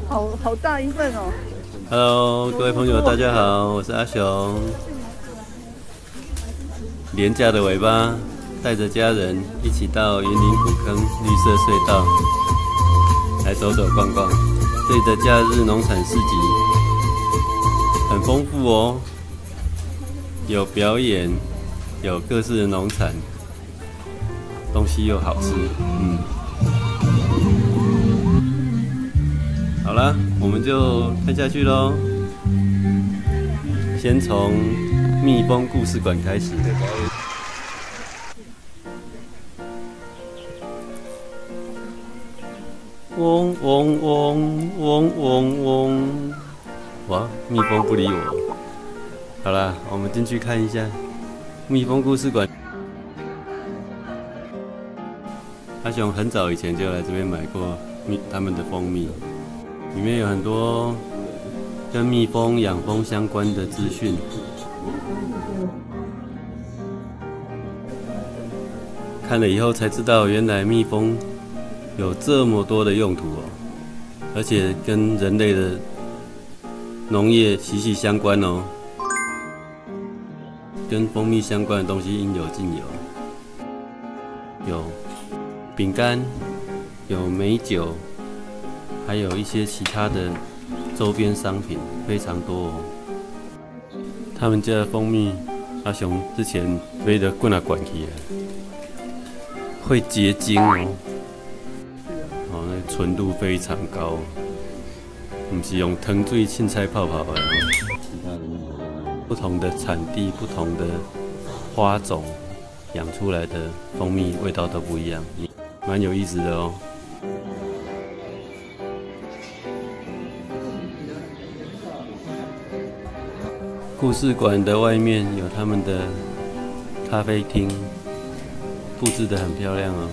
好大一份哦。 Hello， 各位朋友，大家好，我是阿雄。廉价的尾巴，带着家人一起到云林古坑绿色隧道来走走逛逛。这里的假日农产市集很丰富哦，有表演，有各式的农产，东西又好吃。好啦，我们就看下去咯。先从蜜蜂故事馆开始。嗡嗡嗡嗡嗡嗡！哇，蜜蜂不理我。好啦，我们进去看一下蜜蜂故事馆。阿雄很早以前就来这边买过他们的蜂蜜。里面有很多跟蜜蜂养蜂相关的资讯，看了以后才知道，原来蜜蜂有这么多的用途哦，而且跟人类的农业息息相关哦，跟蜂蜜相关的东西应有尽有，有饼干，有美酒。还有一些其他的周边商品非常多哦。他们家的蜂蜜，阿雄之前买的滚来滚去的，会结晶哦，那纯度非常高，不是用汤水、凊彩泡泡的哦。不同的产地、不同的花种养出来的蜂蜜味道都不一样，蛮有意思的哦。故事馆的外面有他们的咖啡厅，布置得很漂亮哦。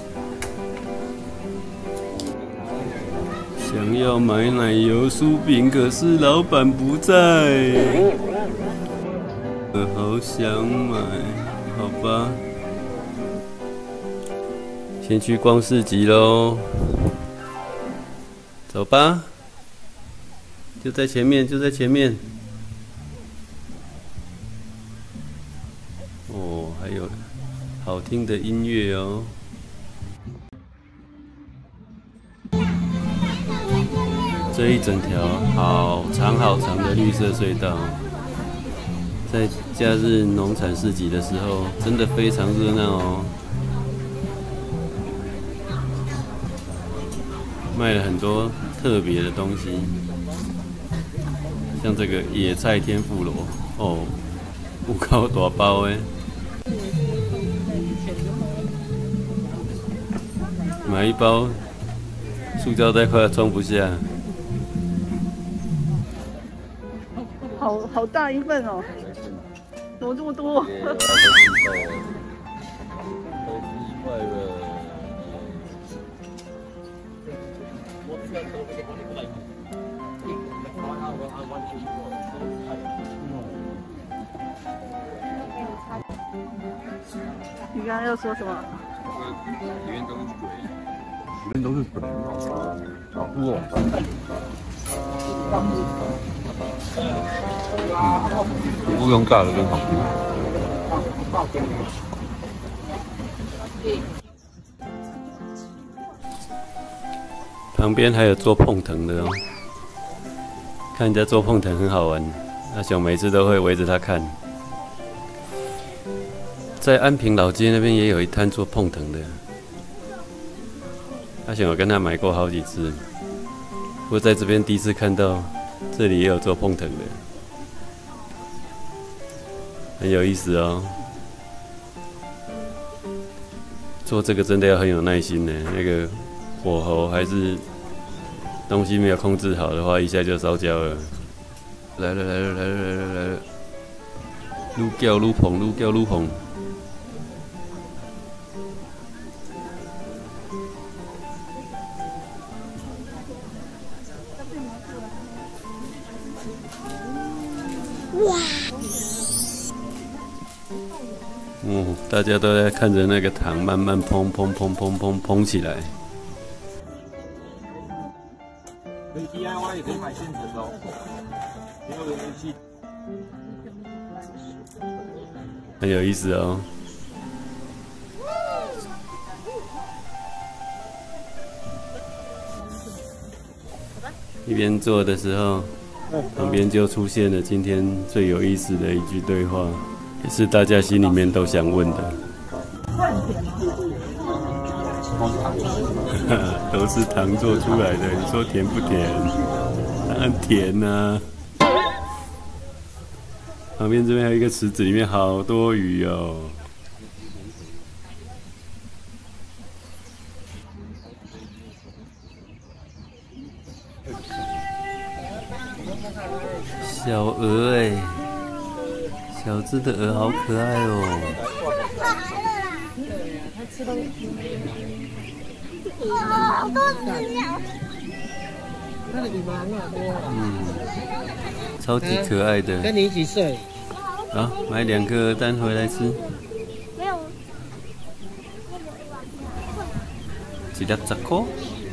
想要买奶油酥饼，可是老板不在。好想买，好吧。先去逛市集咯，走吧。就在前面，就在前面。还有好听的音乐哦。这一整条好长好长的绿色隧道，在假日农产市集的时候，真的非常热闹哦。卖了很多特别的东西，像这个野菜天妇罗哦，有够大包的。买一包，塑胶袋快要装不下。 好大一份哦，怎么这么多？你刚刚要说什么？ 里面都是水，里面都是水，好酷哦！不用大的更好吃。 旁边还有做碰藤的哦，看人家做碰藤很好玩，阿雄每次都会围着他看。在安平老街那边也有一摊做碰藤的，阿雄有跟他买过好几次，不过在这边第一次看到，这里也有做碰藤的，很有意思哦。做这个真的要很有耐心呢，那个火候还是东西没有控制好的话，一下就烧焦了。来了来了来了来了来了，愈叫愈碰，愈叫愈碰。哇！大家都在看着那个糖慢慢砰砰砰砰砰砰起来。 可以 DIY 也可以买现成的哦，没有人气。 很有意思哦。一边做的时候，旁边就出现了今天最有意思的一句对话，也是大家心里面都想问的。都是糖做出来的，你说甜不甜？当然甜啊。旁边这边还有一个池子，里面好多鱼哦。小鹅哎，小只的鹅好可爱哦。 好多只鸟。 超级可爱的。 跟你几岁？ 好，买2颗鹅蛋回来吃。 没有。 一粒10块。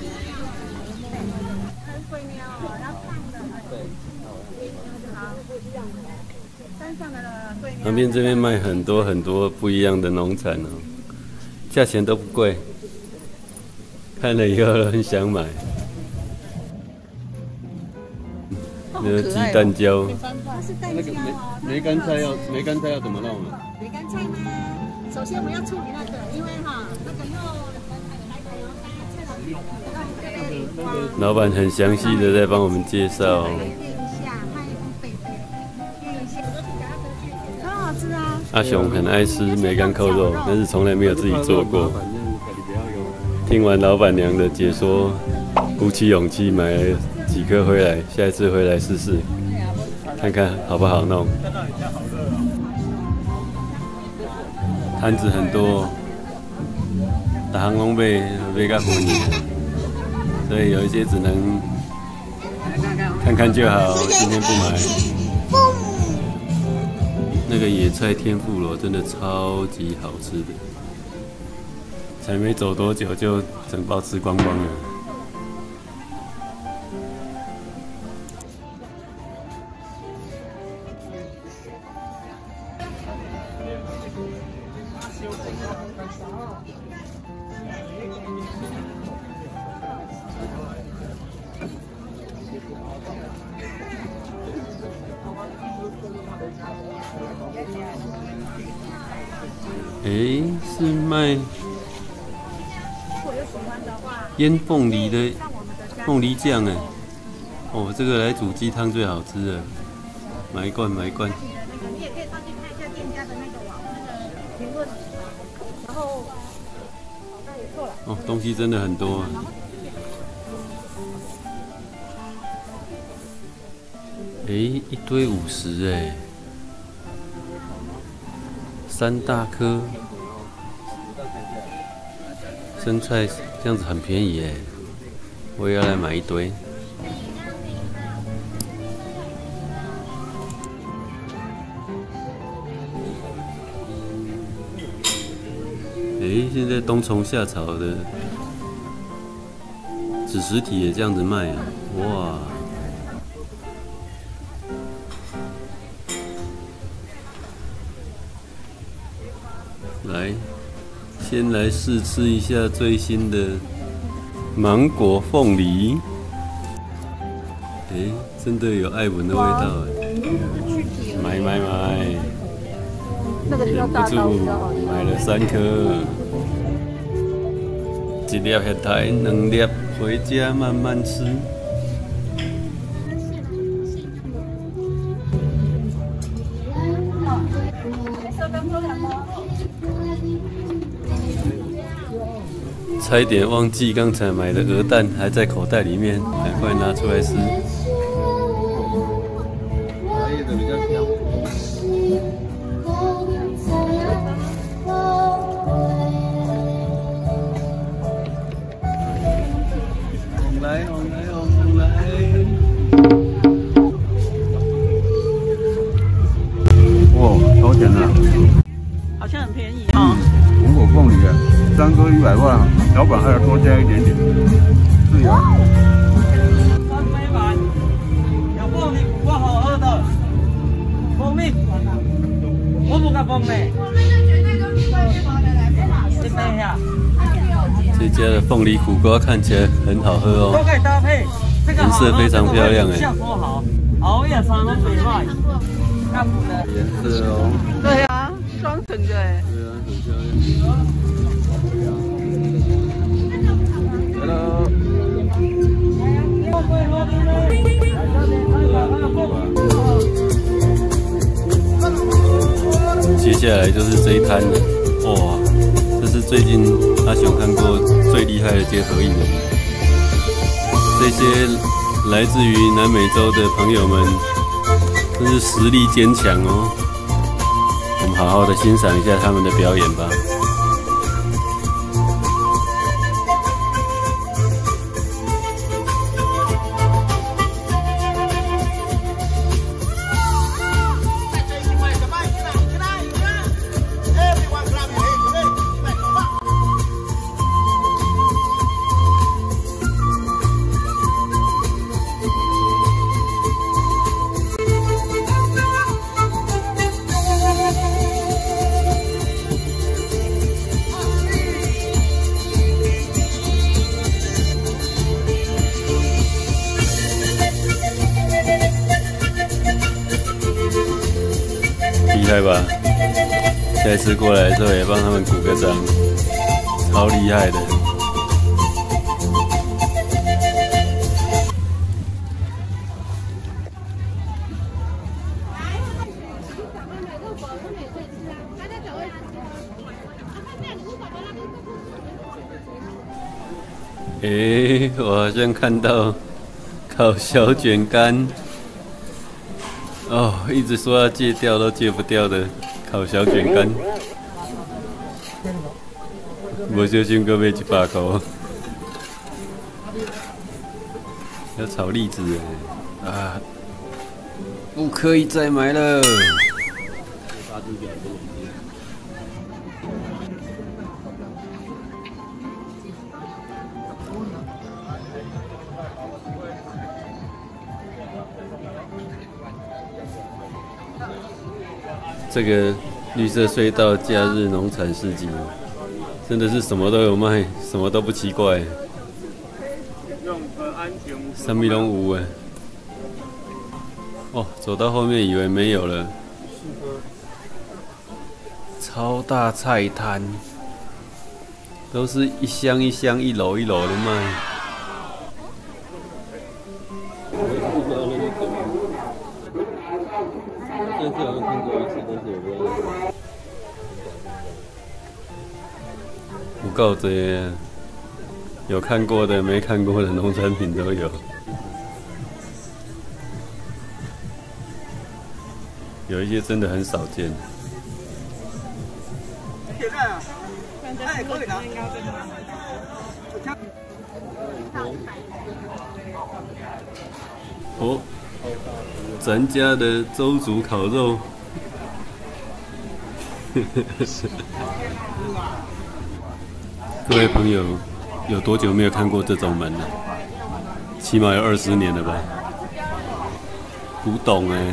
旁边这边卖很多很多不一样的农产哦，价钱都不贵，看了以后很想买。那个鸡蛋椒，那个梅干菜要怎么弄啊？ 梅干菜吗？首先我们要处理那个，因为哈那个肉老板很详细的在帮我们介绍。 很好吃啊！ 阿雄很爱吃梅干扣肉，但是从来没有自己做过。听完老板娘的解说，鼓起勇气买了几颗回来，下一次回来试试，看看好不好弄。摊子很多，大行拢买到便宜，所以有一些只能看看就好，今天不买。那个野菜天妇罗真的超级好吃的，才没走多久就整包吃光光了。诶，是卖腌凤梨的凤梨酱哎，哦，这个来煮鸡汤最好吃了，买一罐买一罐。 你也可以上去看一下店家的那个网那个评论，然后那也错了。 哦，东西真的很多啊。诶，一堆50哎。3大颗生菜，这样子很便宜耶！我也要来买一堆。现在冬虫夏草的紫实体也这样子卖啊！哇！来，先来试吃一下最新的芒果凤梨。真的有艾文的味道哎！买！ 那个需要大刀比较好。 买了3颗，1粒现在2粒回家慢慢吃。差一点忘记刚才买的鹅蛋还在口袋里面，赶快拿出来吃。 比较香。红来！哇，超甜的！ 好像很便宜哦。 红果凤梨啊，3颗100块，老板还要多加一点点。是啊。 公嘞，这边呀， 这家的凤梨苦瓜看起来很好喝都哦， 可以搭配。这个颜色非常漂亮哎， 效果好，熬夜常常美外，看不的。 颜色哦， 对啊，双层的哎。 对啊，很漂亮。Hello。接下来就是这一摊了，哇，这是最近阿雄看过最厉害的街头艺人。这些来自于南美洲的朋友们，真是实力坚强哦。我们好好的欣赏一下他们的表演吧。厉害吧？下一次过来的时候也帮他们鼓个掌，超厉害的。我好像看到烤小卷干。哦，一直说要戒掉都戒不掉的烤小卷干，不小心搁买100块。要炒栗子哎，啊，不可以再买了。这个绿色隧道假日农产市集，真的是什么都有卖，什么都不奇怪。什么都有哎。哦，走到后面以为没有了。超大菜摊，都是一箱一箱、一篓一篓的卖。这次好像看过一次，但是我不知道。有够多，有看过的、没看过的农产品都有。有一些真的很少见。 哎，可以拿。 哦。咱家的周族烤肉，各位朋友，有多久没有看过这种门了？起码有20年了吧？古董哎。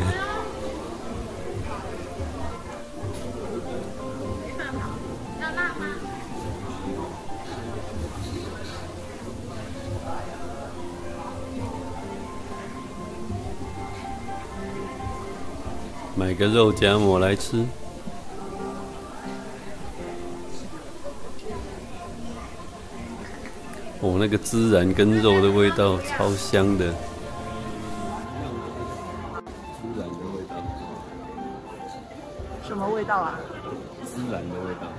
买个肉夹馍来吃。哦，那个孜然跟肉的味道超香的。孜然的味道。 什么味道啊？ 孜然的味道。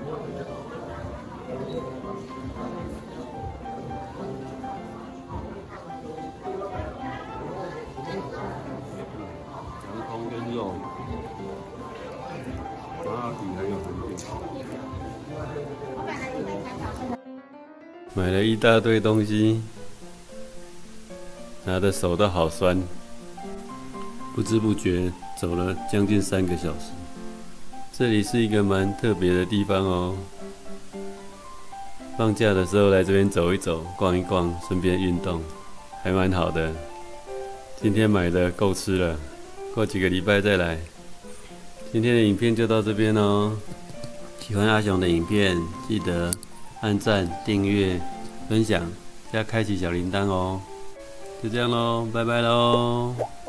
跟肉，麻底很有含量。买了一大堆东西，拿的手都好酸，不知不觉走了将近3个小时。这里是一个蛮特别的地方哦。放假的时候来这边走一走、逛一逛，顺便运动，还蛮好的。今天买的够吃了。过几个礼拜再来。今今天的影片就到这边哦。喜欢阿雄的影片，记得按赞、订阅、分享，加开启小铃铛哦。就这样喽，拜拜喽。